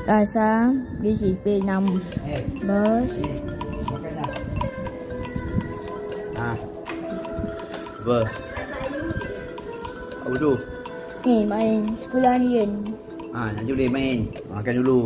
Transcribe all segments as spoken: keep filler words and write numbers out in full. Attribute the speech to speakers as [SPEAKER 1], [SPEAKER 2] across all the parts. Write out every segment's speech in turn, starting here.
[SPEAKER 1] Asa, this is page number.
[SPEAKER 2] Ah. Apa? Apa tu?
[SPEAKER 1] Ni main sekolah ni kan.
[SPEAKER 2] Ah, nanti boleh main. Makan dulu.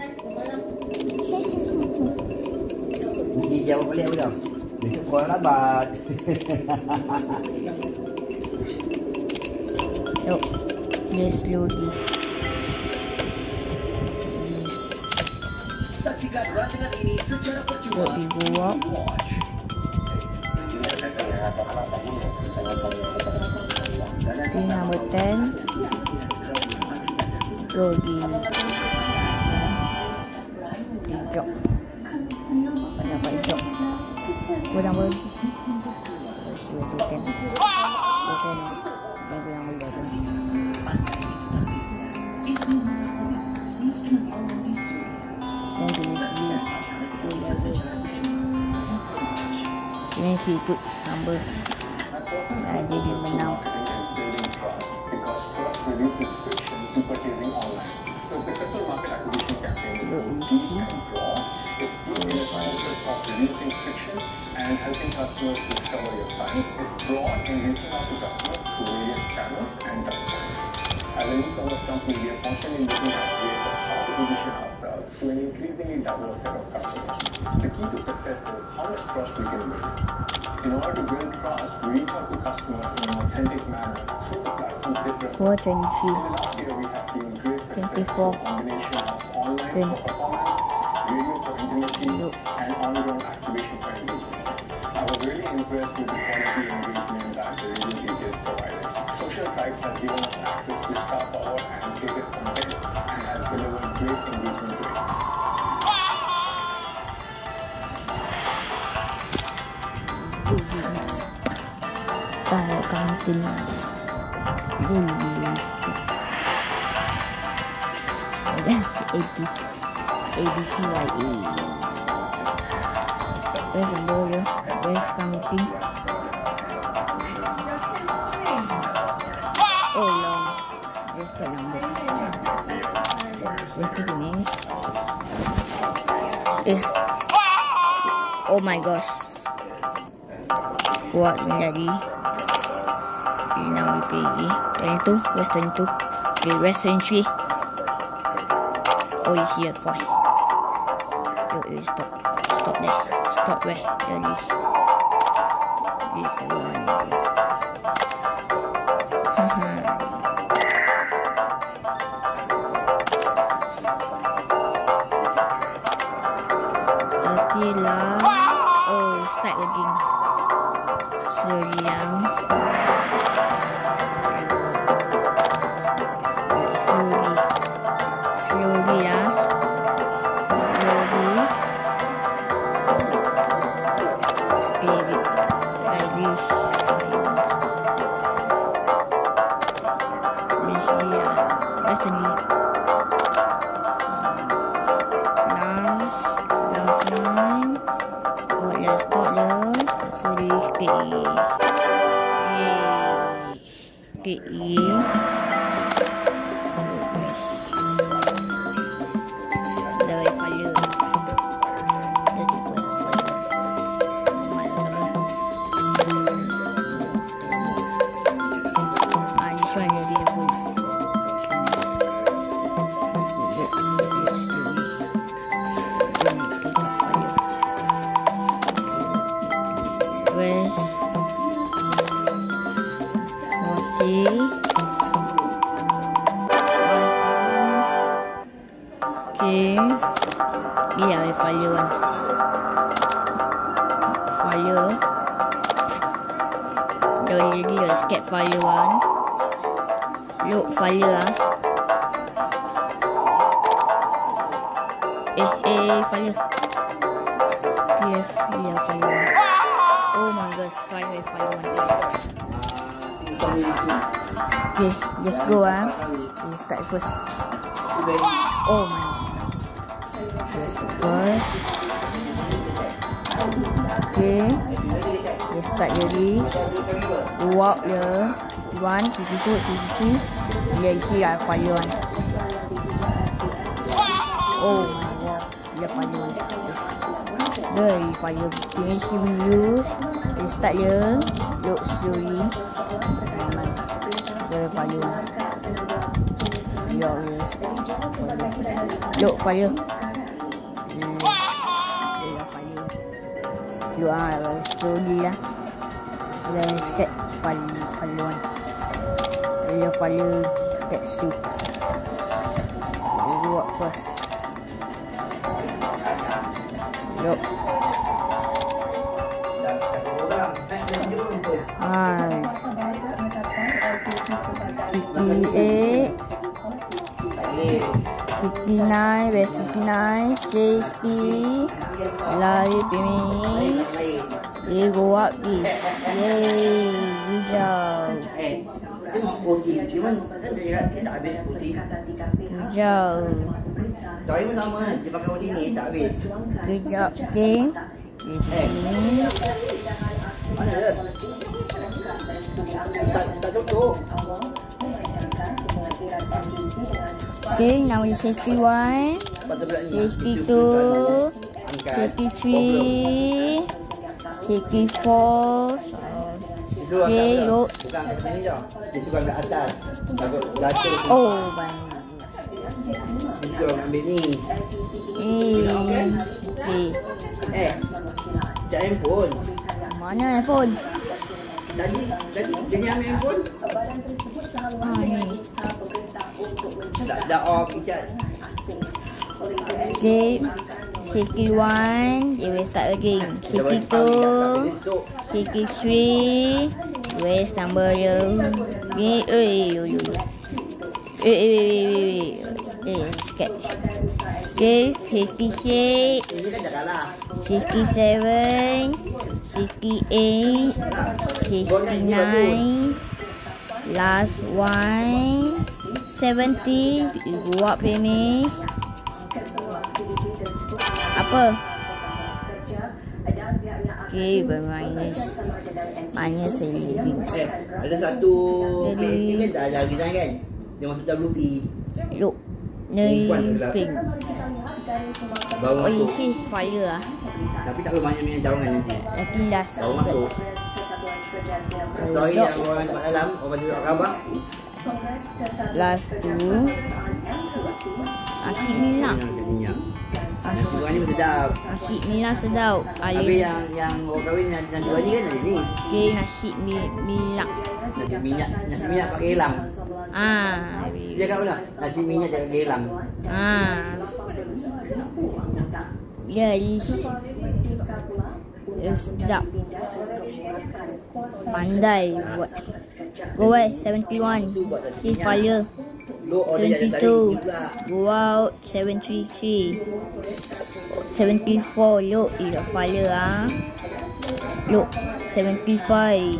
[SPEAKER 2] Ni jawab balik apa dah? Besok sekolah lambat.
[SPEAKER 1] Yuk, dia slowly. Yuk, we go up. Okay, number ten. Go di di jog. Dapat jog. Go number. Go to ten. Go ten. Go number eleven. Then to this view. Go eleven. Then she put number. Dan dia dia menang.
[SPEAKER 3] Reduce restrictions to purchasing online. So successful market acquisition campaigns and draw. It's the process of reducing friction and helping customers discover your site. It's broad in reaching out to customers through various channels and touchpoints. As an e-commerce company, we are constantly looking at ways of how to position ourselves to an increasingly diverse set of customers. The key to success is how much trust we can build. In order to build trust, we reach out to customers in an authentic manner through the platforms they prefer.
[SPEAKER 1] Four twenty-three.
[SPEAKER 3] Last year, we have seen great success
[SPEAKER 1] twenty-four.
[SPEAKER 3] in combination of online for performance, radio for intimacy,
[SPEAKER 1] Nope.
[SPEAKER 3] and on-ground activation for engagement. I was really impressed with the quality engagement that the radio D Js provided. Social Tribes has given us access to star power and creative content and has delivered great engagement rates.
[SPEAKER 1] Para kantin dulu. That's A B C A B C Y A. Where's the border? Where's counting? Oh long. Where's the number? Twenty minutes. Eh. Oh my gosh. Kuat menjadi. Now we pay twenty-two. Where's twenty-two? Okay, where's twenty-three? Oh, you here, fine. Yo, yo, stop. Stop there. Stop where? There it is. Three, four, one. thirty lah. Oh, start again. Slowly down. Slowly. Slowly lah. Slowly. Steady. Like this. Mesti lah. Mesti ni. Last. Last line. Oh, let's start lah. Slowly steady. Steady. Okay. Ni lah fire kan. Fire. Dah jadi dah skip fire kan. Look fire lah. Eh eh fire. Clear clear fire. Oh my gosh, fire fire one. Okay, let's go ah. We start first. Oh my god. Let's start first. Okay. Let's start jadi. Walk je. fifty-one, fifty-two, fifty-three. Yeah, you see I fire one. Oh my god. Dia fire. Dia fire. Finish him use. Dia start dia. Look slowly. Dia fire. Yo, yes. Look fire. Hmm. Dia fire. Look ah, slowly lah. Then start fire. Fire one. Dia fire. That shoot. Dia buat first. Yuk. Hai. fifty-eight. fifty-nine. Best fifty-nine. sixty. Lari pimi. Ye go up this. Yay. Good job.
[SPEAKER 2] O T. Cuma kan dia tak habis O T.
[SPEAKER 1] Good job.
[SPEAKER 2] Toy pun sama. Dia pakai O T ni tak habis.
[SPEAKER 1] Good job, Jing.
[SPEAKER 2] Eh. Mana dia? Tak tak cukup.
[SPEAKER 1] Okay, now is sixty-one, sixty-two, sixty-three, sixty-four. Okay, yuk.
[SPEAKER 2] Bukan kat sini dah. Dia suka ambil atas. Takut jatuh.
[SPEAKER 1] Oh, bang.
[SPEAKER 2] Dia suka ambil ni.
[SPEAKER 1] Eh, okay.
[SPEAKER 2] Eh, cak handphone.
[SPEAKER 1] Mana handphone?
[SPEAKER 2] Tadi, tadi dia ni ambil handphone.
[SPEAKER 1] Ah, ni.
[SPEAKER 2] Dah, dah off, Icat.
[SPEAKER 1] Okay, sixty-one. They will start again. sixty-two, sixty-three. Where's number you? Eh, eh, eh, eh, eh, eh, eh, scared. Okay, sixty-six,
[SPEAKER 2] Ini kan dah kalah.
[SPEAKER 1] sixty-seven, sixty-eight, sixty-nine. Last one, seventy. Go up, finish. Apa? Okay, berminus. Minus anything.
[SPEAKER 2] Eh, ada satu P S P kan dah ada design kan? Dia masuk W P.
[SPEAKER 1] Look. Ni pink.
[SPEAKER 2] Baru
[SPEAKER 1] Oh,
[SPEAKER 2] masuk.
[SPEAKER 1] isi fire lah.
[SPEAKER 2] Tapi tak boleh banyak-banyak cawangan nanti.
[SPEAKER 1] Nanti last.
[SPEAKER 2] Baru masuk. Toy yang orang kat dalam, orang tu tak khabar.
[SPEAKER 1] Last tu. Asyik minyak.
[SPEAKER 2] Minyak. Nasi goreng ni pun sedap.
[SPEAKER 1] Asyik minyak sedap.
[SPEAKER 2] Habis
[SPEAKER 1] Alim.
[SPEAKER 2] yang yang orang kahwin nasi nasi goreng ni kan ada ni.
[SPEAKER 1] Okay, nasi mi- minyak.
[SPEAKER 2] Nasi minyak, nasi minyak pakai gelang.
[SPEAKER 1] Ah.
[SPEAKER 2] Dia kat mana? Nasi minyak pakai gelang.
[SPEAKER 1] Ah. Ya, is. Sedap. Pandai buat. Go away, seventy-one. See fire.
[SPEAKER 2] Lu order yang tadi
[SPEAKER 1] seventy-two.
[SPEAKER 2] pula.
[SPEAKER 1] Go out, seventy-three. seventy-four. Look, is a fire ah. Look, seventy-five.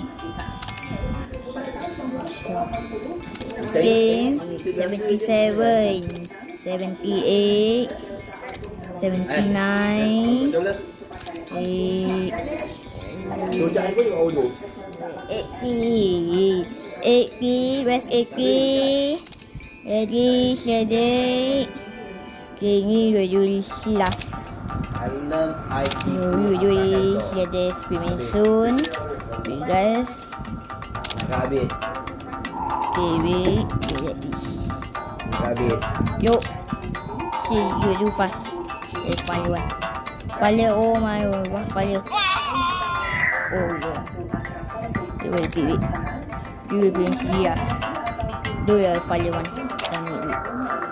[SPEAKER 1] Okay, seventy-seven. seventy-eight. seventy-nine. eight.
[SPEAKER 2] Sojak ni pun orang dulu.
[SPEAKER 1] eighty. eighty. Where's eighty? Ready, steady. Okay, ni ready last.
[SPEAKER 2] Alam I T.
[SPEAKER 1] You ready, steady, spinning soon. Okay, guys.
[SPEAKER 2] Nak habis.
[SPEAKER 1] Okay, wait. Okay, let this.
[SPEAKER 2] Nak habis.
[SPEAKER 1] Yo. See, you do fast. There's fire one. Fire, oh my god, what fire? Oh yeah. Okay, wait, wait, wait. You will be in here. Do your fire one. Don't need it.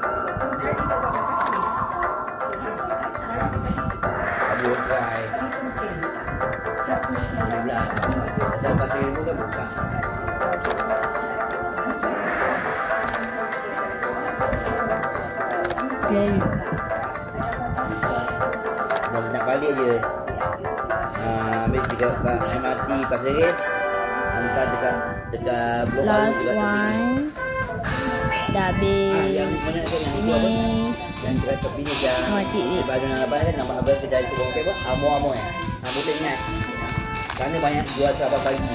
[SPEAKER 2] Habis guys. Alhamdulillah. Dah pakai ilmu kan buka.
[SPEAKER 1] Okay.
[SPEAKER 2] Dah nak balik je. Ah, ambil dekat M R T Pasir Ris. Hantar dekat dekat Blok Baru
[SPEAKER 1] Last
[SPEAKER 2] dekat tepi.
[SPEAKER 1] one. Dah
[SPEAKER 2] Ah,
[SPEAKER 1] habis.
[SPEAKER 2] yang mana kan yang itu apa?
[SPEAKER 1] Finish.
[SPEAKER 2] Yang dekat tepi ni yang
[SPEAKER 1] Oh, tik, tik.
[SPEAKER 2] di bahagian apa kan nampak apa kedai tu orang apa? Amo-amo eh. Ha, boleh ingat. Sana banyak jual sahabat pagi.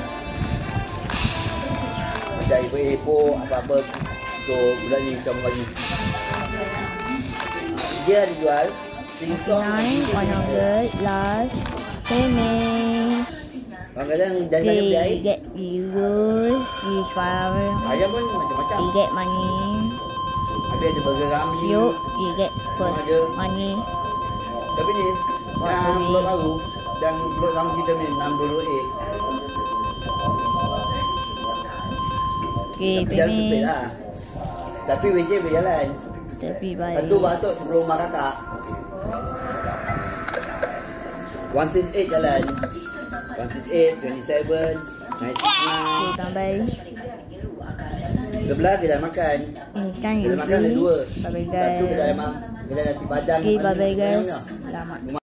[SPEAKER 2] Macam ibu-ibu apa-apa tu bulan ni sama lagi. dia ada jual singkong
[SPEAKER 1] nine, one hundred, last, finish.
[SPEAKER 2] Kadang-kadang dah
[SPEAKER 1] Okay,
[SPEAKER 2] sana beli air.
[SPEAKER 1] you get views, you five,
[SPEAKER 2] Ayam pun macam-macam.
[SPEAKER 1] you get money.
[SPEAKER 2] Habis ada burger Ramli.
[SPEAKER 1] You, you get first
[SPEAKER 2] Ada.
[SPEAKER 1] money.
[SPEAKER 2] Tapi ni,
[SPEAKER 1] Wah,
[SPEAKER 2] yang
[SPEAKER 1] sorry.
[SPEAKER 2] blok baru dan blok Ramli kita ni enam puluh A.
[SPEAKER 1] Okay,
[SPEAKER 2] Tapi jalan sempit
[SPEAKER 1] finish.
[SPEAKER 2] lah. Tapi W J berjalan.
[SPEAKER 1] Tapi
[SPEAKER 2] Lepas tu
[SPEAKER 1] balik.
[SPEAKER 2] batuk sebelum rumah kakak. one sixty-eight jalan. one sixty-eight, twenty-seven, ninety-nine.
[SPEAKER 1] Okay, tambah.
[SPEAKER 2] Sebelah kedai makan.
[SPEAKER 1] Instan
[SPEAKER 2] Kedai makan ada
[SPEAKER 1] usually.
[SPEAKER 2] dua.
[SPEAKER 1] Bye bye
[SPEAKER 2] Satu kedai
[SPEAKER 1] guys.
[SPEAKER 2] mam, kedai nasi padang.
[SPEAKER 1] Okay, bye bye
[SPEAKER 2] Mana-
[SPEAKER 1] guys.
[SPEAKER 2] mana-
[SPEAKER 1] Selamat.